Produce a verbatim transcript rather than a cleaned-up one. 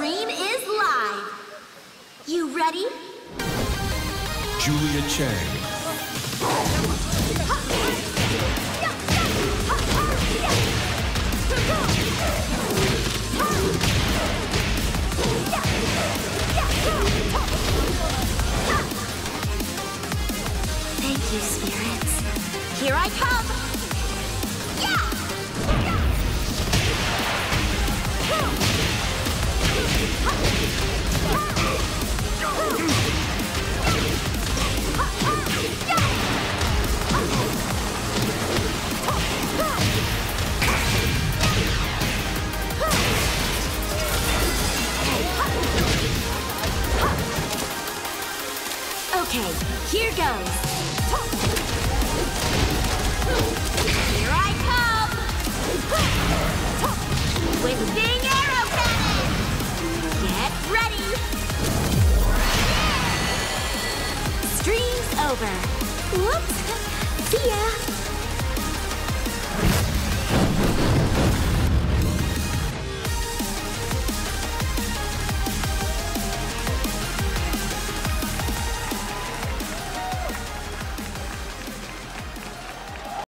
stream is live. You ready? Julia Chang. Thank you, spirits. Here I come! Yeah! Okay, here goes. Here I come! Twisting arrow cannon! Get ready! Stream's over. Whoops! See ya!